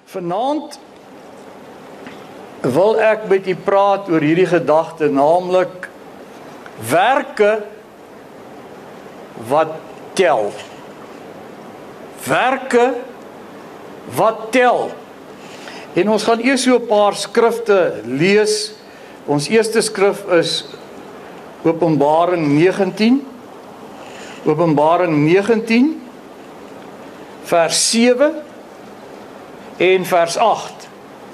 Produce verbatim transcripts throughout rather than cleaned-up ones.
Vanaand wil ek met u praat oor hierdie gedagte, naamlik werke wat tel. Werke wat tel. En ons gaan eers so 'n paar skrifte lees. Ons eerste skrif is Openbaring negentien. Openbaring negentien vers sewe en vers agt.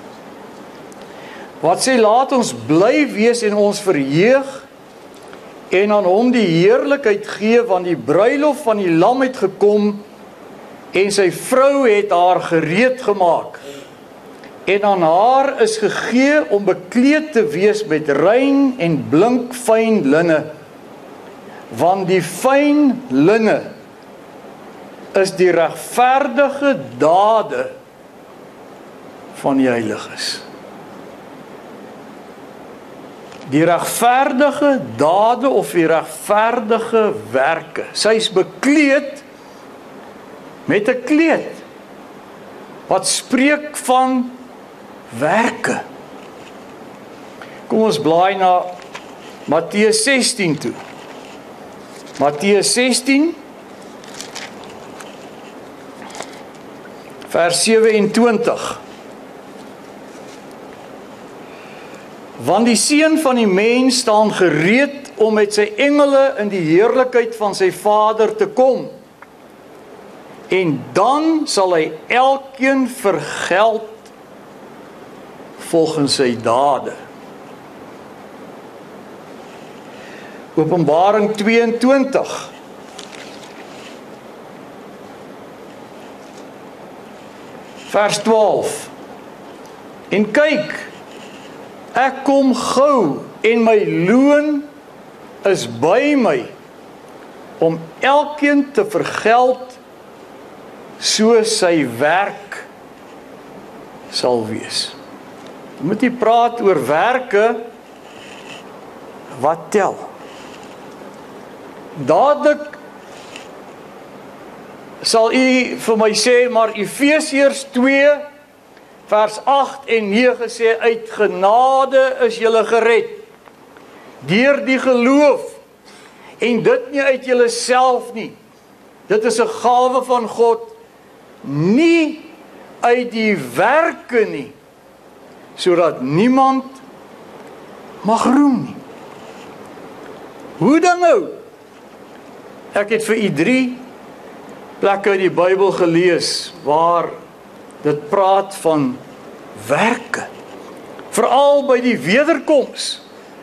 Wat sê, laat ons bly wees en ons verheug en aan hom die heerlikheid gee, want die bruilof van die lam het gekom en sy vrou het haar gereed gemaak. En aan haar is gegee om bekleed te wees met rein en blink fyn linne, want die fyn linne is die regverdige dade van die heiliges. Die regverdige dade of die regverdige werke. Sy is bekleed met 'n kleed wat spreek van werke. Kom ons blaai na Matteus sestien toe. Matteus sestien vers sewe-en-twintig. Want die seun van die mens staan gereed om met sy engele in die heerlikheid van sy Vader te kom. En dan sal hy elkeen vergeld volgens sy dade. Openbaring twee-en-twintig. Vers twaalf. En kyk, ek kom gou en my loon is by my om elkeen te vergeld soos sy werk sal wees. Moet jy praat oor werke wat tel. Dadelik sal u vir my sê, maar Efesiërs twee vers agt en nege sê, uit genade is julle gered, deur die geloof, en dit nie uit julle self nie. Dit is 'n gawe van God, nie uit die werke nie, sodat niemand mag roem nie. Hoe dan nou? Ek het vir u drie plekke in die Bybel gelees waar dit praat van werke, veral by die wederkoms.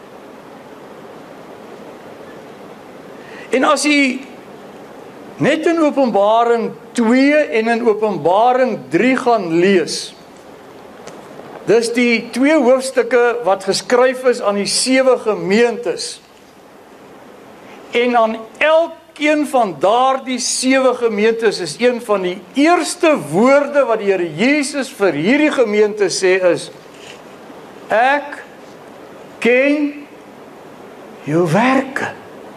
En as jy net in Openbaring twee en in Openbaring drie gaan lees, dis die twee hoofstukke wat geskryf is aan die sewe gemeentes. En aan elkeen van daardie sewe gemeentes is een van die eerste woorde wat die Here Jesus vir hierdie gemeente sê is, ek ken jou werke.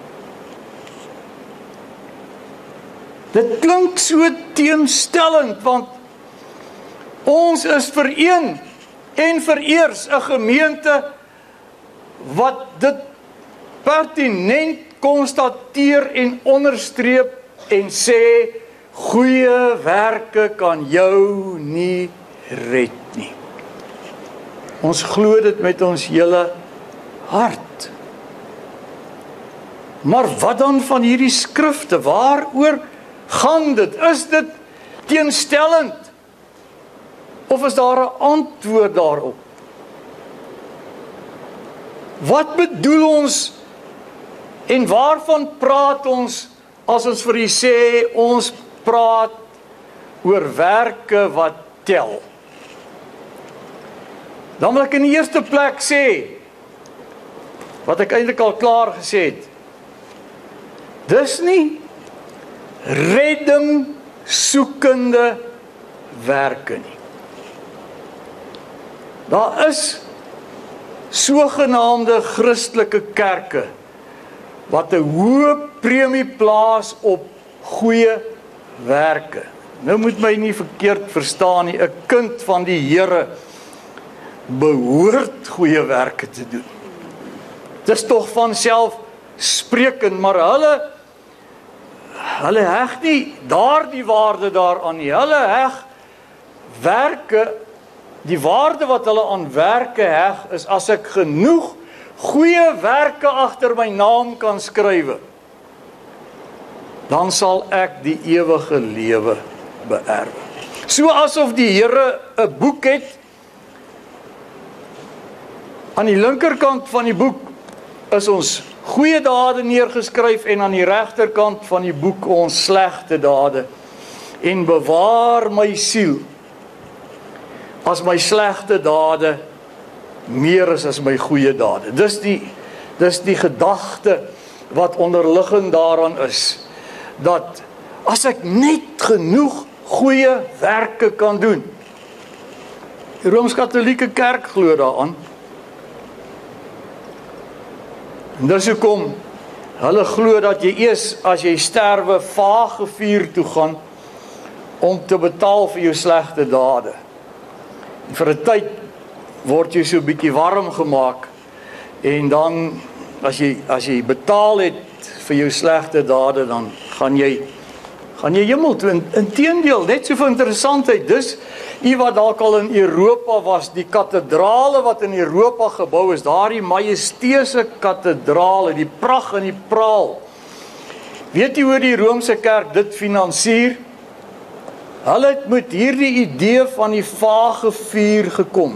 Dit klink so teenstellend, want ons is vir een en vereers 'n gemeente wat dit pertinent konstateer en onderstreep en sê, goeie werke kan jou nie red nie. Ons glo dit met ons hele hart. Maar wat dan van hierdie skrifte? Waaroor gaan dit? Is dit teenstellend? Of is daar 'n antwoord daarop? Wat bedoel ons en waarvan praat ons as ons vir u sê ons praat oor werke wat tel? Dan wil ek in die eerste plek sê wat ek eintlik al klaar gesê het. Dis nie redding soekende werke nie. Daar is sogenaamde Christelike kerke wat 'n hoë premie plaas op goeie werke. nou moet my nie verkeerd verstaan nie, 'n kind van die Here behoort goeie werke te doen. Dit is tog van self sprekend, maar hulle hulle heg nie daardie waarde daaraan nie. Hulle heg werke, die waarde wat hulle aan werke heg, is as ek genoeg goeie werke agter my naam kan skrywe, dan sal ek die ewige lewe beerwe. So asof die Here 'n boek het. Aan die linkerkant van die boek is ons goeie dade neergeskryf en aan die regterkant van die boek ons slegte dade. En bewaar my siel as my slegte dade meer is as my goeie dade. Dis die, dis die gedagte wat onderliggend daaraan is, dat as ek net genoeg goeie werke kan doen. Die Rooms-Katolieke Kerk glo daaraan. En dis hoekom hulle glo dat jy eers as jy sterwe vagevuur toe gaan om te betaal vir jou slegte dade. En vir 'n tyd word jy so 'n bietjie warm gemaak en dan as jy as jy betaal het vir jou slegte dade, dan gaan jy gaan jy hemel toe. Inteendeel, net so vir interessantheid, dis u wat dalk al in Europa was, die kathedrale wat in Europa gebou is, daardie majesteuse kathedrale, die pragt en die praal. Weet jy hoe die Romeinse Kerk dit finansier? Hulle het met hierdie idee van die vagevuur gekom.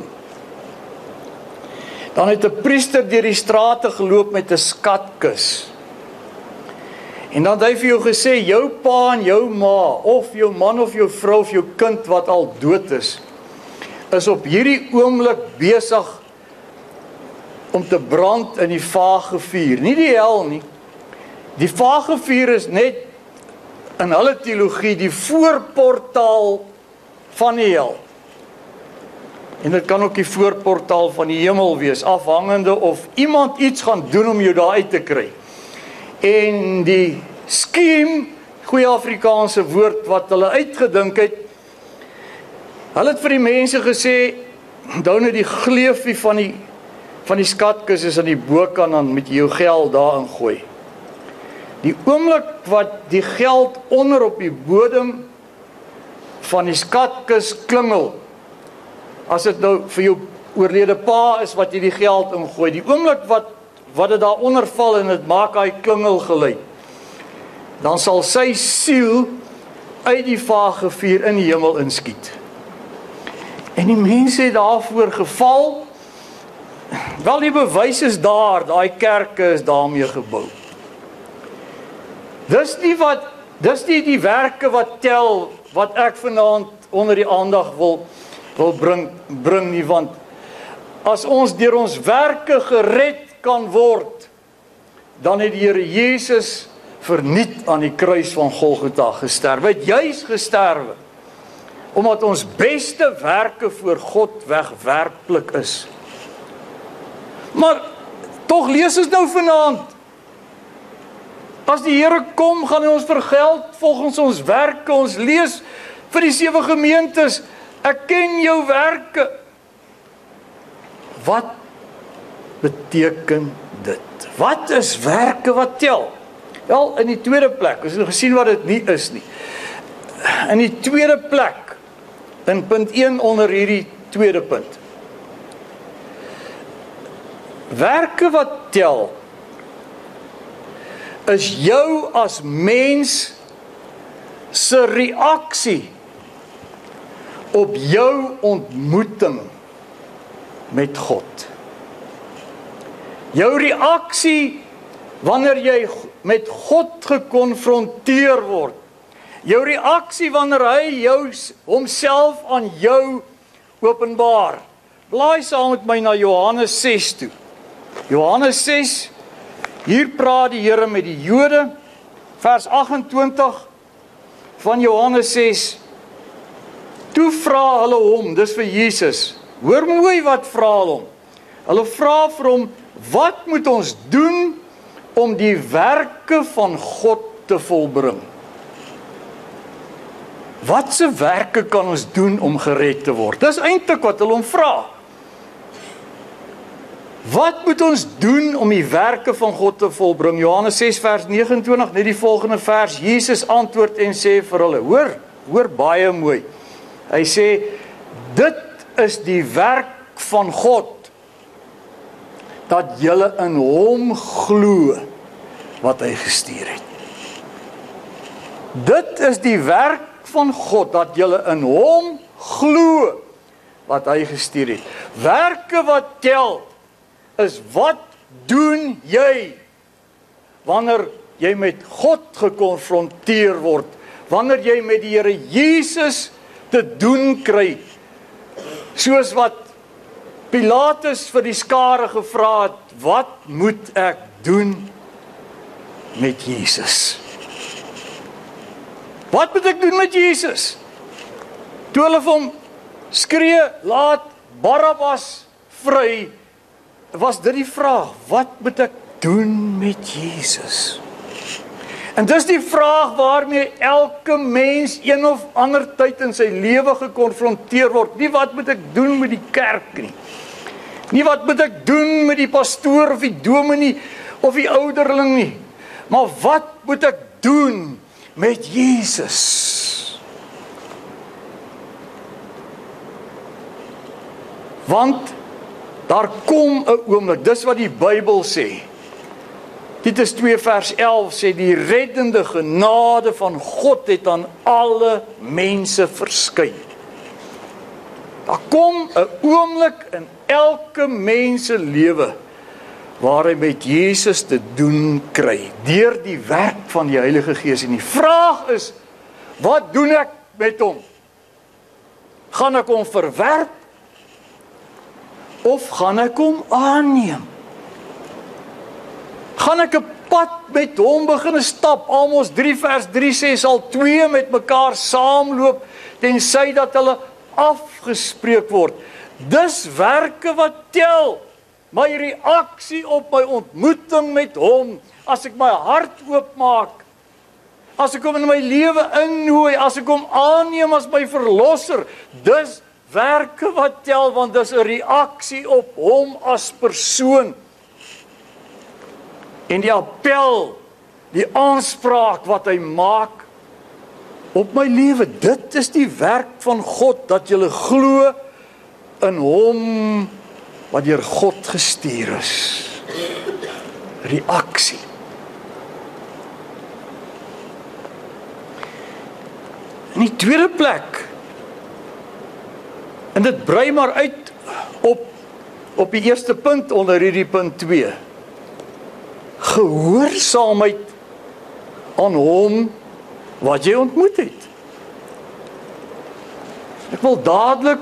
Dan het 'n priester deur die strate geloop met 'n skatkis. En dan het hy vir jou gesê, jou pa en jou ma, of jou man of jou vrou of jou kind wat al dood is, is op hierdie oomblik besig om te brand in die vagevuur. Nie die hel nie. Die vagevuur is net in hulle teologie die voorportaal van die hel. En dit kan ook die voorportaal van die hemel wees, afhangende of iemand iets gaan doen om jou daar uit te kry. En die skiem, goeie Afrikaanse woord wat hulle uitgedink het, hulle het vir die mense gesê, onthou nou die gleufie van die van die skatkis is aan die bokant, dan met jou geld daarin gooi. Die oomblik wat die geld onder op die bodem van die skatkis klingel, as dit nou vir jou oorlede pa is wat jy die geld ingooi, die oomblik wat wat dit daar onder val en dit maak hy klingel geluid, dan sal sy siel uit die vagevuur in die hemel inskiet. En die mense het daarvoor geval. Wel, die bewys is daar, daai kerke is daarmee gebou. Dis nie wat, dis nie die werke wat tel, wat ek vanaand onder die aandag wil, wil bring, bring nie, want as ons deur ons werke gered kan word, dan het die Here Jesus verniet aan die kruis van Golgotha gesterf. Hy het juis gesterwe, omdat ons beste werke voor God wegwerplik is. Maar, tog lees ons nou vanaand, as die Here kom, gaan hy ons vergeld volgens ons werke. Ons lees vir die sewe gemeentes, ek ken jou werke. Wat beteken dit? Wat is werke wat tel? Wel, in die tweede plek, ons het gesien wat dit nie is nie. In die tweede plek, in punt een onder hierdie tweede punt. Werke wat tel, is jou as mens se reaksie op jou ontmoeting met God. Jou reaksie wanneer jy met God gekonfronteer word. Jou reaksie wanneer hy jou, homself aan jou openbaar. Blaai saam met my na Johannes ses toe. Johannes ses, hier praat die Here met die Jode, vers agt-en-twintig van Johannes ses. Toe vra hulle hom, dis vir Jesus. Hoor mooi wat vra hulle hom. Hulle vra vir hom, wat moet ons doen om die werke van God te volbring? Watse werke kan ons doen om gered te word? Dis eintlik wat hulle hom vra. Wat moet ons doen om die werke van God te volbring? Johannes ses vers nege en twintig, net die volgende vers. Jesus antwoord en sê vir hulle, hoor, hoor baie mooi. Hy sê, dit is die werk van God, dat julle in hom glo wat hy gestuur het. Dit is die werk van God, dat julle in hom glo wat hy gestuur het. Werke wat tel, is wat doen jy wanneer jy met God gekonfronteer word, wanneer jy met die Here Jesus te doen kry, soos wat Pilatus vir die skare gevra het, wat moet ek doen met Jesus? Wat moet ek doen met Jesus? Toe hulle vir hom skree, laat Barabbas vry, was dit die vraag, wat moet ek doen met Jesus? En dis die vraag waarmee elke mens een of ander tyd in sy lewe gekonfronteer word. Nie wat moet ek doen met die kerk nie. Nie wat moet ek doen met die pastoor of die dominee of die ouderling nie. Maar wat moet ek doen met Jesus? Want daar kom 'n oomblik, dis wat die Bybel sê. Titus twee vers elf sê, die reddende genade van God het aan alle mense verskyn. Daar kom 'n oomblik in elke mens se lewe waar hy met Jesus te doen kry, deur die werk van die Heilige Gees. En die vraag is, wat doen ek met hom? Gaan ek hom verwerp? Of gaan ek hom aanneem? Gaan ek 'n pad met hom begin stap? Amos drie vers drie sê, sal twee met mekaar saamloop, tensy dat hulle afgespreek word. Dis werke wat tel. My reaksie op my ontmoeting met hom, as ek my hart oopmaak, as ek hom in my lewe innooi, as ek hom aanneem as my verlosser, dis werke wat tel, want dis 'n reaksie op hom as persoon. En die appel, die aanspraak wat hy maak op my lewe, dit is die werk van God, dat jy glo in hom wat deur God gestuur is. Reaksie. In die tweede plek, en dit brei maar uit op, op die eerste punt onder hierdie punt twee. Gehoorsaamheid aan hom wat jy ontmoet het. Ek wil dadelik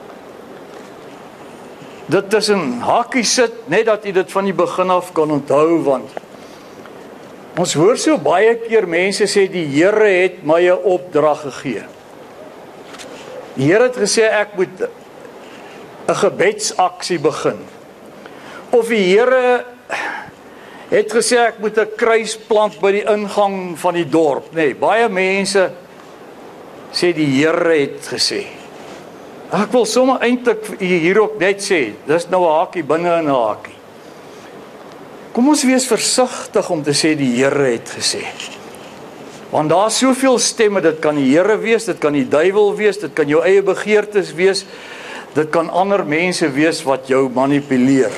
dit tussen hakies sit, net dat jy dit van die begin af kan onthou, want ons hoor so baie keer mense sê, die Here het my 'n opdrag gegee. Die Here het gesê, ek moet 'n gebedsaksie begin. Of die Here het gesê, ek moet 'n kruis plant by die ingang van die dorp. Nee, baie mense sê, die Here het gesê. Ek wil sommer eintlik hier ook net sê, dis nou 'n hakie binne in 'n hakie. Kom ons wees versigtig om te sê, die Here het gesê. Want daar is soveel stemme, dit kan die Here wees, dit kan die duiwel wees, dit kan jou eie begeertes wees, dit kan ander mense wees wat jou manipuleer.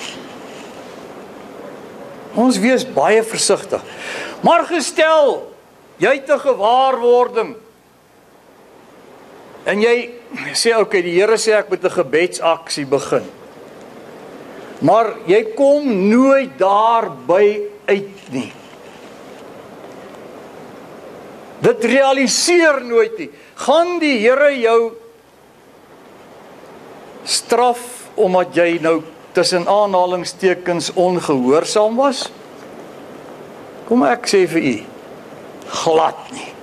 Ons wees baie versigtig. Maar gestel, jy het 'n gewaarwording, en jy sê, oké, okay, die Here sê ek moet 'n gebedsaksie begin. Maar jy kom nooit daarby uit nie. Dit realiseer nooit nie. Gaan die Here jou straf omdat jy nou tussen aanhalingstekens ongehoorsaam was? Kom ek sê vir u, glad nie.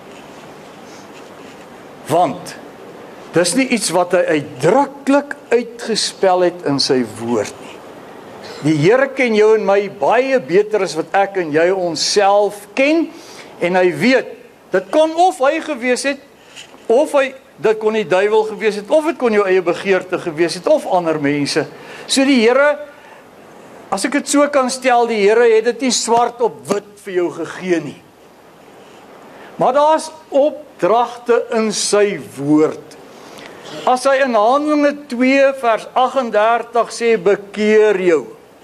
Want dis nie iets wat hy uitdruklik uitgespel het in sy woord nie. Die Here ken jou en my baie beter as wat ek en jy onsself ken, en hy weet, dit kan of hy gewees het, Of hy, dit kon die duiwel gewees het, of dit kon jou eie begeerte gewees het, of ander mense. So die Here, as ek dit so kan stel, die Here het dit nie swart op wit vir jou gegee nie. Maar daar's opdragte in sy woord. As hy in Handelinge twee vers agt en dertig sê, bekeer jou.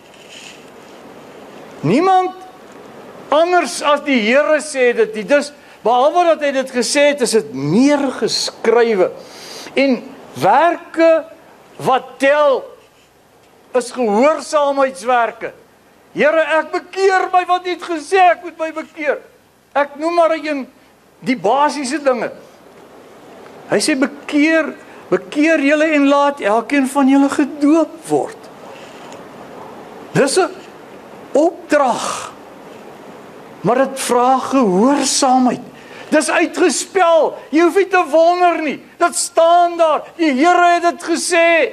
Niemand anders as die Here sê dit nie. Dis, behalwe dat hy dit gesê het, is dit neergeskrywe. En werke wat tel, is gehoorsaamheidswerke. Here, ek bekeer my, wat het gesê, ek moet my bekeer. Ek noem maar een, die basiese dinge. Hy sê, bekeer, bekeer julle en laat elkeen van julle gedoop word. Dis 'n opdrag. Maar dit vra gehoorsaamheid. Dis uitgespel. Jy hoef nie te wonder nie. Dit staan daar. Die Here het dit gesê.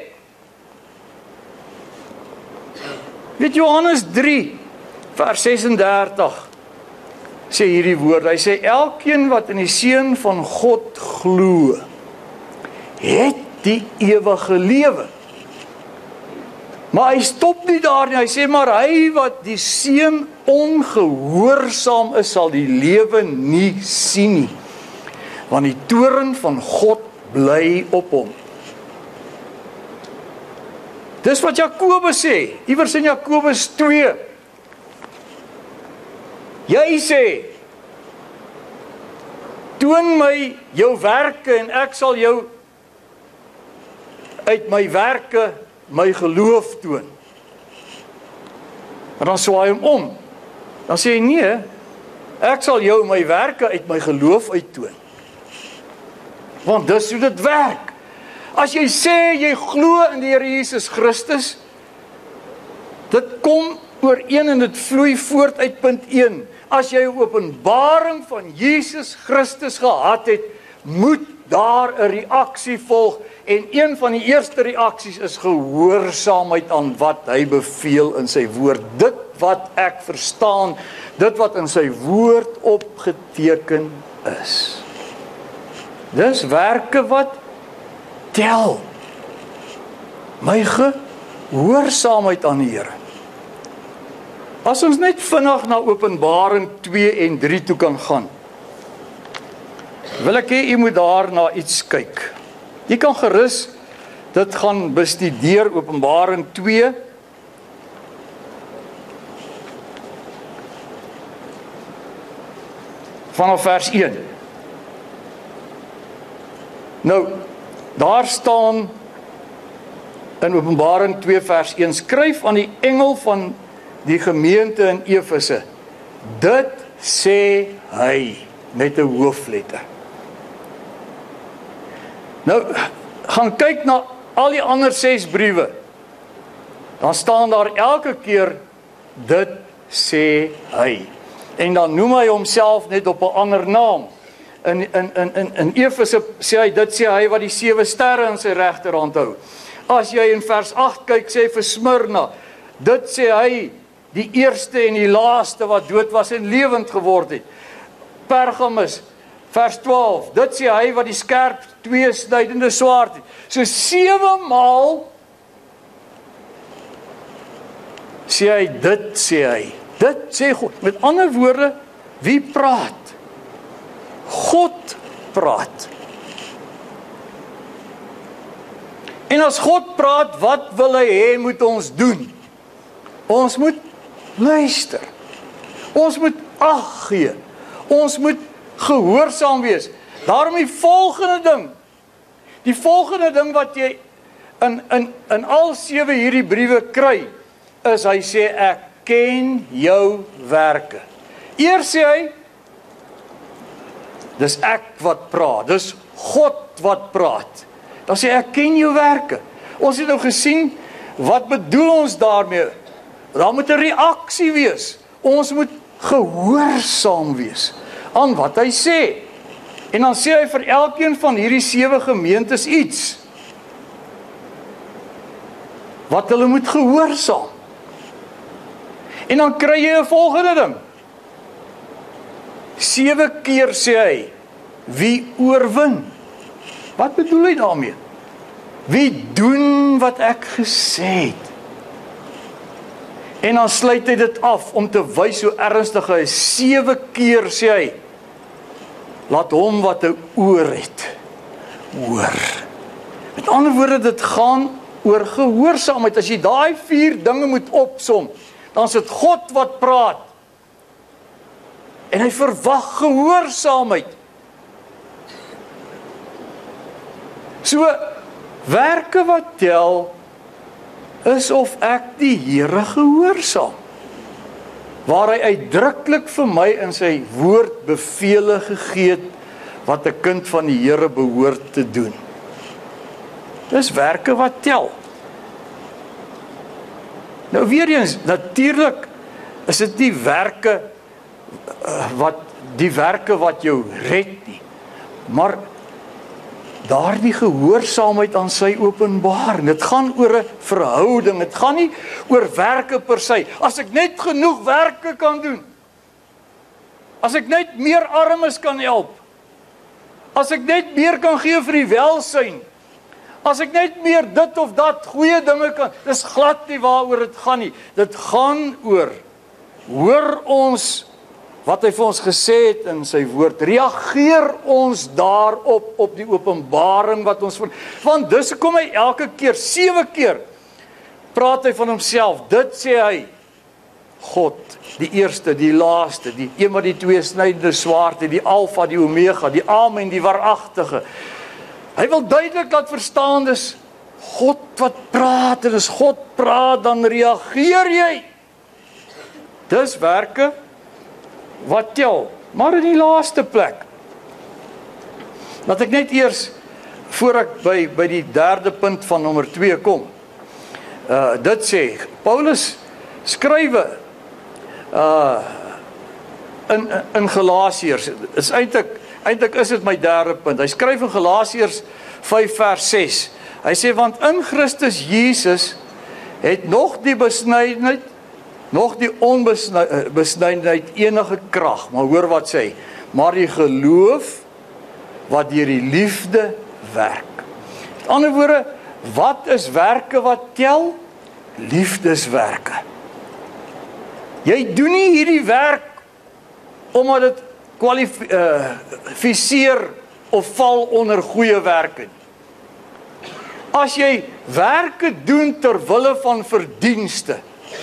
Weet Johannes drie vers ses en dertig sê hierdie woord. Hy sê elkeen wat in die Seun van God glo, het die ewige lewe. Maar hy stop nie daar nie. Hy sê maar hy wat die Seun ongehoorsaam is, sal die lewe nie sien nie. Want die toorn van God bly op hom. Dis wat Jakobus sê, iewers in Jakobus twee. Jy sê, toon my jou werke en ek sal jou uit my werke my geloof toon. En dan swaai hom om. Dan sê hy nee, ek sal jou my werke uit my geloof uittoon. Want dis hoe dit werk. As jy sê jy glo in die Here Jesus Christus, dit kom ooreen en dit vloei voort uit punt een. As jy 'n openbaring van Jesus Christus gehad het, moet daar 'n reaksie volg. En een van die eerste reaksies is gehoorsaamheid aan wat hy beveel in sy woord. Dit wat ek verstaan, dit wat in sy woord opgeteken is. Dis werke wat tel. My gehoorsaamheid aan die Here. As ons net vinnig na Openbaring twee en drie toe kan gaan, wil ek hê jy moet daar na iets kyk. Jy kan gerus dit gaan bestudeer, Openbaring twee. Vanaf vers een. Nou, daar staan in Openbaring twee vers een, skryf aan die engel van die gemeente in Efese, dit sê hy, met 'n hoofletter. Nou, gaan kyk na al die ander ses briewe, dan staan daar elke keer, dit sê hy. En dan noem hy homself net op 'n ander naam. In, in, in, in, in Efese sê hy, dit sê hy wat die sewe sterre in sy regterhand hou. As jy in vers agt kyk, sê hy vir Smyrna, dit sê hy, die eerste en die laaste wat dood was en lewend geword het. Pergamus, vers twaalf, dit sê hy wat die skerp tweesnydende swaard het. So sewe maal sê hy, dit sê hy. Dit sê God. Met ander woorde, wie praat? God praat. En as God praat, wat wil hy hê moet ons doen? Ons moet luister. Ons moet ag gee. Ons moet gehoorsaam wees. Daarom die volgende ding. Die volgende ding wat jy in in in al sewe hierdie briewe kry, is hy sê ek ken jou werke. Eers sê hy, dis ek wat praat, dis God wat praat. Dan sê ek ken jou werke. Ons het nou gesien, wat bedoel ons daarmee? Daar moet 'n reaksie wees. Ons moet gehoorsaam wees aan wat hy sê. En dan sê hy vir elkeen van hierdie sewe gemeentes iets wat hulle moet gehoorsaam. En dan kry jy 'n volgende ding. Sewe keer sê hy, wie oorwin? Wat bedoel hy daarmee? Wie doen wat ek gesê het? En dan sluit hy dit af om te wys hoe ernstig hy is. Sewe keer sê hy, laat hom wat 'n oor het, hoor. Met ander woorde, dit gaan oor gehoorsaamheid. As jy daai vier dinge moet opsom, dan is dit God wat praat. En hy verwag gehoorsaamheid. So, werke wat tel, is of ek die Here gehoorsaam. Waar hy uitdruklik vir my in sy woord bevele gegee het, wat 'n kind van die Here behoort te doen. Dis werke wat tel. Nou weer eens, natuurlik is dit nie werke uh, wat die werke wat jou red nie, maar daardie gehoorsaamheid aan sy openbaring. Dit gaan oor 'n verhouding, dit gaan nie oor werke per se. As ek net genoeg werke kan doen, as ek net meer armes kan help, as ek net meer kan gee vir die welsyn, as ek net meer dit of dat goeie dinge kan, dis glad nie waaroor dit gaan nie. Dit gaan oor, hoor ons wat hy vir ons gesê het in sy woord, reageer ons daarop, op die openbaring wat ons, want dis kom hy elke keer, sewe keer, praat hy van homself, dit sê hy, God, die eerste, die laaste, die een wat die twee snydende swaard het, die alfa, die omega, die amen, die waaragtige. Hy wil duidelik laat verstaan, dis God wat praat, en as God praat, dan reageer jy. Dis werke wat tel, maar in die laaste plek, laat ek net eers, voor ek by, by die derde punt van nommer twee kom, uh, dit sê, Paulus skrywe, uh, in, in Galasiërs, is eintlik, eintlik is dit my derde punt, hy skryf in Galasiërs vyf vers ses, hy sê, want in Christus Jesus, het nog die besnydenheid, nog die onbesnydenheid enige krag, maar hoor wat sê, maar die geloof wat deur die liefde werk. Met ander woorde, wat is werke wat tel? Liefdeswerke. Jy doen nie hierdie werk omdat dit kwalifiseer uh, of val onder goeie werke. As jy werke doen ter wille van verdienste,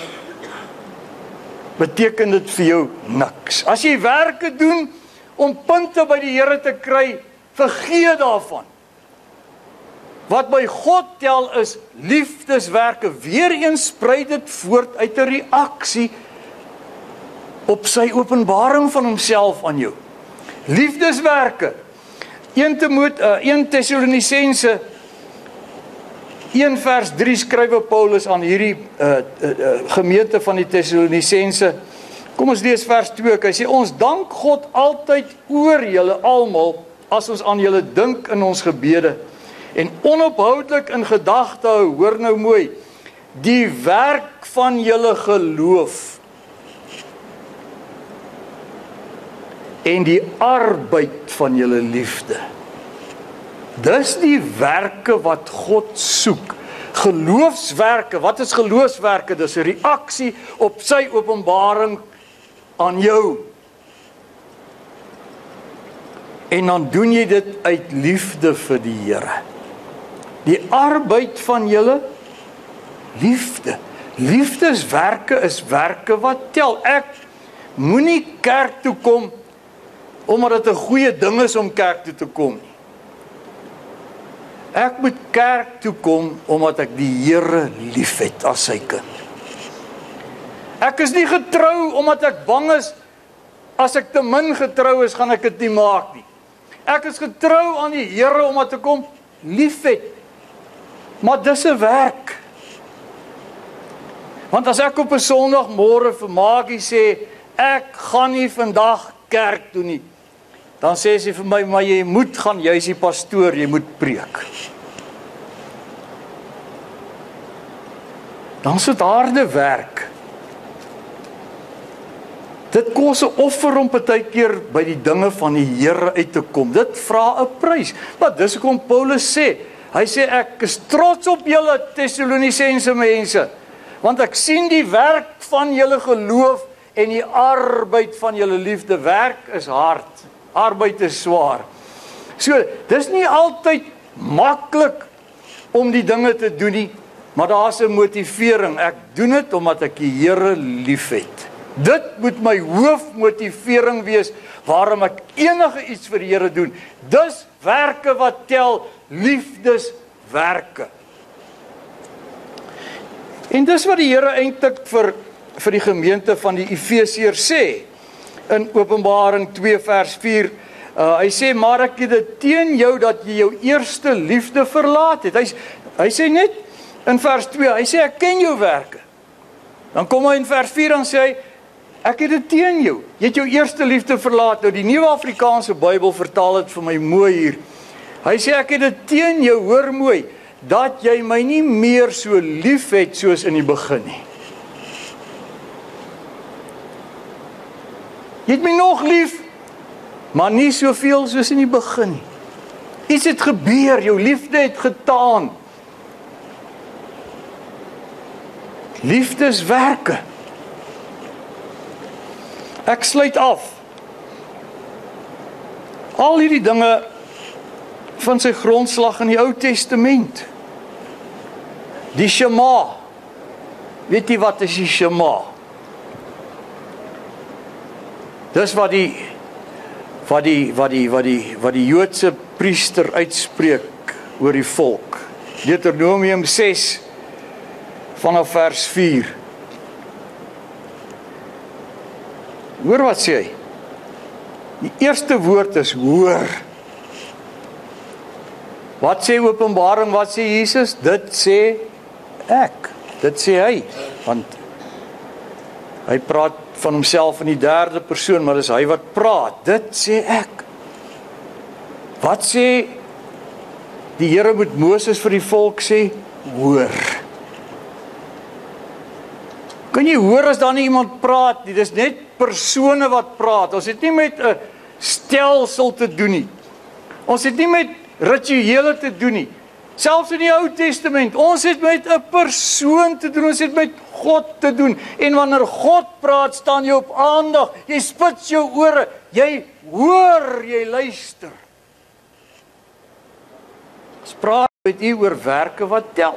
beteken dit vir jou niks. As jy werke doen om punte by die Here te kry, vergeet daarvan. Wat by God tel is liefdeswerke. Weereens spruit dit voort uit 'n reaksie op sy openbaring van homself aan jou. Liefdeswerke. een Tessalonisense een vers drie skrywe Paulus aan hierdie uh, uh, uh, gemeente van die Tessalonisense. Kom ons lees vers twee. Hy sê, ons dank God altyd oor julle almal, as ons aan julle dink in ons gebede, en onophoudelik in gedagte hou, hoor nou mooi, die werk van julle geloof, en die arbeid van julle liefde. Dis die werke wat God soek. Geloofswerke, wat is geloofswerke? Dis 'n reaksie op sy openbaring aan jou. En dan doen jy dit uit liefde vir die Here. Die arbeid van julle liefde. Liefdeswerke is werke wat tel. Ek moenie kerk toe kom omdat dit 'n goeie ding is om kerk toe te kom nie. Ek moet kerk toe kom omdat ek die Here liefhet as sy kind. Ek is nie getrou omdat ek bang is, as ek te min getrou is, gaan ek dit nie maak nie. Ek is getrou aan die Here omdat ek hom liefhet. Maar dis 'n werk. Want as ek op 'n Sondagmôre vir Magie sê, ek gaan nie vandag kerk toe nie, dan sê sy vir my, maar jy moet gaan, jy is die pastoor, jy moet preek. Dan is dit harde werk. Dit kos 'n offer om partykeer by die dinge van die Here uit te kom. Dit vra 'n prys. Maar dis hoekom Paulus sê, hy sê ek is trots op julle Tessalonisense mense, want ek sien die werk van julle geloof en die arbeid van julle liefde. Werk is hard, arbeid is swaar. So, dis nie altyd maklik om die dinge te doen nie, maar daar's 'n motivering. Ek doen dit omdat ek die Here liefhet. Dit moet my hoofmotivering wees waarom ek enige iets vir die Here doen. Dis werke wat tel, liefdeswerke. En dis wat die Here eintlik vir vir die gemeente van die Efesiërs sê in Openbaring twee vers vier. Uh, hy sê, maar ek het dit teen jou dat jy jou eerste liefde verlaat het. Hy, hy sê net in vers twee, hy sê ek ken jou werke. Dan kom hy in vers vier en sê hy, ek het dit teen jou. Jy het jou eerste liefde verlaat. Nou die Nuwe Afrikaanse Bybel vertaal dit vir my mooi hier. Hy sê ek het dit teen jou, hoor mooi, dat jy my nie meer so lief het soos in die begin nie. Jy het my nog lief, maar nie soveel soos in die begin nie. Iets het gebeur, jou liefde het getaan. Liefdeswerke. Ek sluit af. Al hierdie dinge van sy grondslag in die Ou Testament. Die Shema. Weet jy wat is die Shema? Dis wat die wat die wat die wat die wat die Joodse priester uitspreek oor die volk. Deuteronomium ses vanaf vers vier. Hoor wat sê hy? Die eerste woord is hoor. Wat sê Openbaring, wat sê Jesus? Dit sê ek. Dit sê hy. Want hy praat van homself in die derde persoon, maar dis hy wat praat. Dit sê ek. Wat sê die Here moet Moses vir die volk sê? Hoor. Kan jy hoor as daar nie iemand praat nie? Dis net persone wat praat. Ons het nie met 'n stelsel te doen nie. Ons het nie met rituele te doen nie. Selfs in die Ou Testament, ons het met 'n persoon te doen, ons het met God te doen. En wanneer God praat, staan jy op aandag, jy spits jou ore, jy hoor, jy luister. Ons praat met u oor werke wat tel.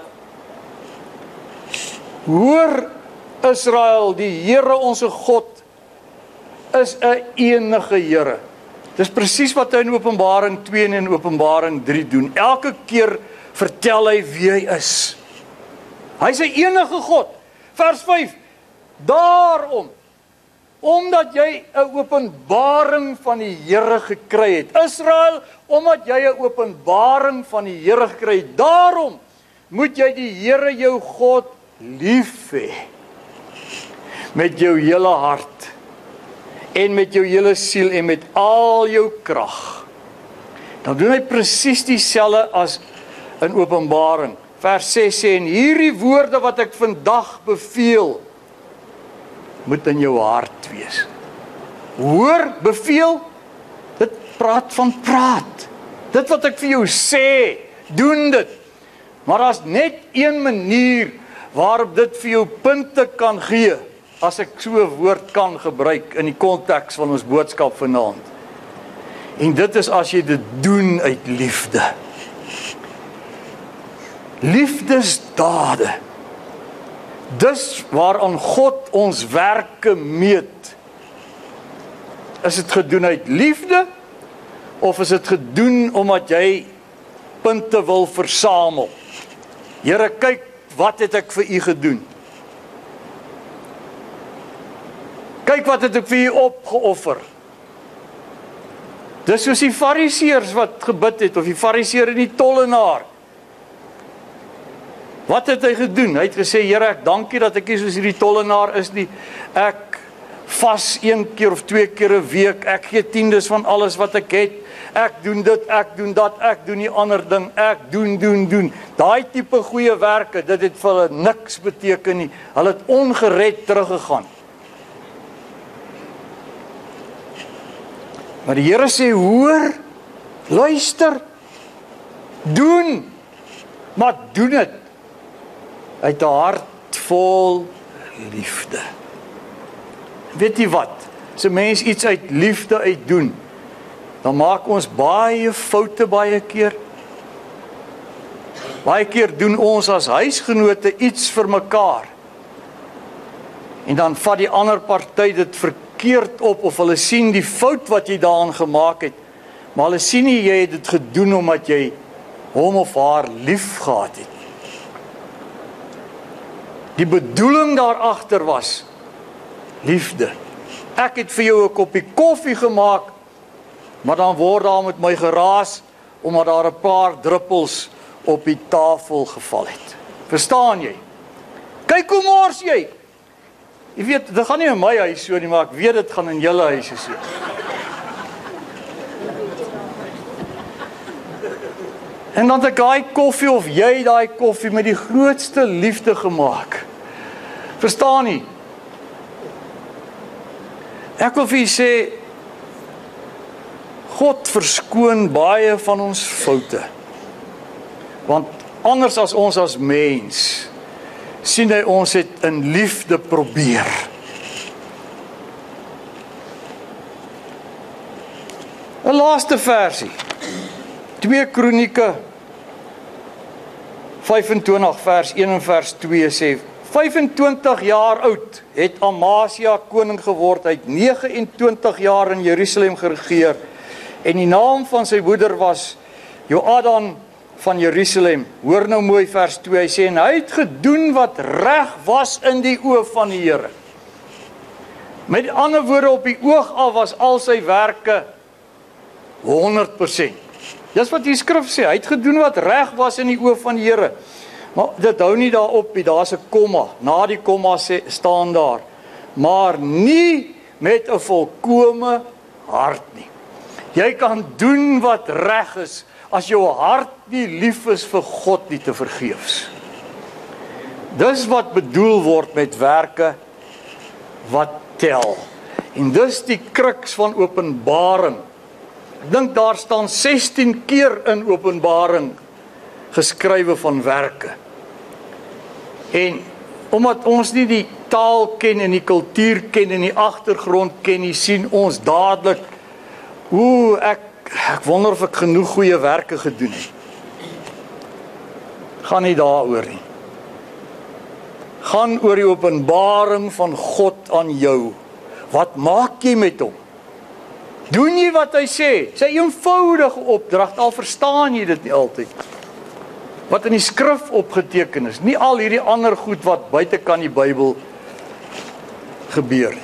Hoor Israel, die Here onse God is 'n enige Here. Dis presies wat hy in Openbaring twee en in Openbaring drie doen. Elke keer vertel hy wie hy is. Hy is 'n enige God. Vers vyf. Daarom, omdat jy 'n openbaring van die Here gekry het. Israel, omdat jy 'n openbaring van die Here gekry het. Daarom moet jy die Here jou God lief hê. Met jou hele hart. En met jou hele siel en met al jou krag. Dan doen hy presies dieselfde as in Openbaring. Vers ses sê, en hierdie woorde wat ek vandag beveel, moet in jou hart wees. Hoor, beveel, dit praat van praat. Dit wat ek vir jou sê, doen dit. Maar daar's net een manier waarop dit vir jou punte kan gee, as ek so 'n woord kan gebruik in die konteks van ons boodskap vanaand. En dit is as jy dit doen uit liefde. Liefdesdade. Dis waaraan God ons werke meet. Is dit gedoen uit liefde, of is dit gedoen omdat jy punte wil versamel? Here, kyk, wat het ek vir u gedoen? Kyk wat het ek vir u opgeoffer. Dis soos die fariseërs wat gebid het, of die fariseer en die tollenaar. Wat het hy gedoen? Hy het gesê, Here, ek dankie dat ek nie soos hierdie tollenaar is nie. Ek vas een keer of twee keer 'n week, ek gee tiendes van alles wat ek het. Ek doen dit, ek doen dat, ek doen die ander ding, ek doen, doen, doen. Daai tipe goeie werke, dit het vir hulle niks beteken nie. Hulle het ongered teruggegaan. Maar die Here sê, hoor, luister, doen, maar doen dit uit 'n hart vol liefde. Weet jy wat? As 'n mens iets uit liefde uit doen, dan maak ons baie foute baie keer. Baie keer doen ons as huisgenote iets vir mekaar. En dan vat die ander party dit verkeerd op, of hulle sien die fout wat jy daarin gemaak het, maar hulle sien nie jy het dit gedoen omdat jy hom of haar lief gehad het. Die bedoeling daarachter was liefde. Ek het vir jou 'n koppie koffie gemaak, maar dan word daar met my geraas omdat daar 'n paar druppels op die tafel geval het. Verstaan jy? Kyk hoe mors jy. Jy weet, dit gaan nie in my huis so nie, maar ek weet dit gaan in julle huise so. En dan het ek daai koffie of jy daai koffie met die grootste liefde gemaak. Verstaan nie? Ek wil vir jy sê, God verskoon baie van ons foute. Want anders as ons as mens, sien hy ons het in liefde probeer. Een laaste versie. twee Kronieke vyf en twintig vers een en vers twee sê, vyf en twintig jaar oud het Amasia koning geword, hy het nege en twintig jaar in Jerusalem geregeer, en die naam van sy moeder was Joadan van Jerusalem. Hoor nou mooi vers twee, hy sê, en hy het gedoen wat reg was in die oog van die Here. Met ander woorde, op die oog af was al sy werke honderd persent. Dis wat die skrif sê, hy het gedoen wat reg was in die oog van die Here. Maar dit hou nie daarop, daar's 'n komma, na die komma sê, staan daar, maar nie met 'n volkome hart nie. Jy kan doen wat reg is, as jou hart nie lief is vir God nie, te vergeefs. Dis wat bedoel word met werke wat tel. En dis die kruks van Openbaring. Ek dink daar staan sestien keer in Openbaring geskrywe van werke. En omdat ons nie die taal ken en die kultuur ken en die agtergrond ken nie, sien ons dadelik, oeh, ek, ek wonder of ek genoeg goeie werke gedoen het. Gaan nie daaroor nie. Gaan oor die openbaring van God aan jou. Wat maak jy met hom? Doen jy wat hy sê? Sy eenvoudige opdrag, al verstaan jy dit nie altyd. Wat in die skrif opgeteken is, nie al hierdie ander goed wat buitekant die Bybel gebeur.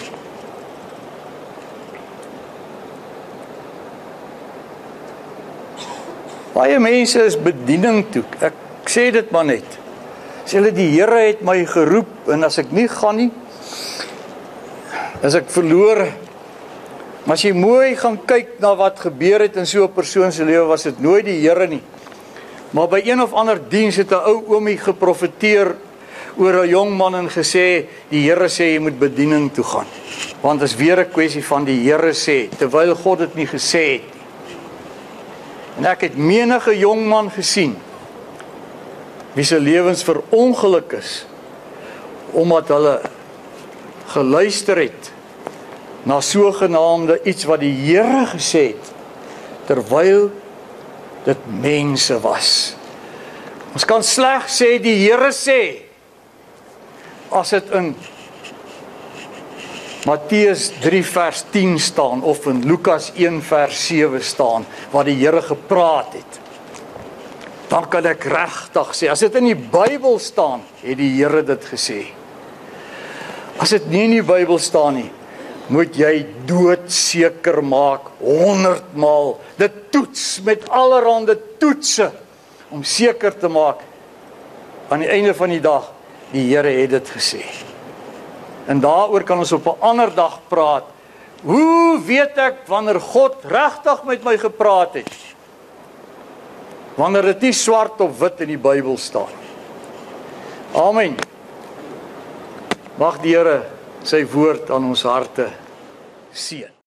Baie mense is bediening toe. Ek sê dit maar net. Sê hulle, die Here het my geroep, en as ek nie gaan nie, as ek verloor. Maar as jy mooi gaan kyk na wat gebeur het in so 'n persoon se lewe, was dit nooit die Here nie. Maar by een of ander diens het 'n ou oomie geprofeteer oor 'n jong man en gesê, die Here sê jy moet bediening toe gaan. Want dit is weer 'n kwessie van die Here sê, terwyl God dit nie gesê het nie. En ek het menige jong man gesien, wie se lewens verongeluk is, omdat hulle geluister het na sogenaamde iets wat die Here gesê het, terwyl dit mense was. Ons kan slegs sê die Here sê, as dit in Matteus drie vers tien staan, of in Lukas een vers sewe staan, waar die Here gepraat het. Dan kan ek regtig sê, as dit in die Bybel staan, het die Here dit gesê. As dit nie in die Bybel staan nie, moet jy doodseker maak, honderdmaal, dit toets, met allerhande toetse, om seker te maak, aan die einde van die dag, die Here het dit gesê. En daaroor kan ons op 'n ander dag praat. Hoe weet ek wanneer God regtig met my gepraat het? Wanneer dit nie swart op wit in die Bybel staan. Amen. Mag die Here sy woord aan ons harte seën.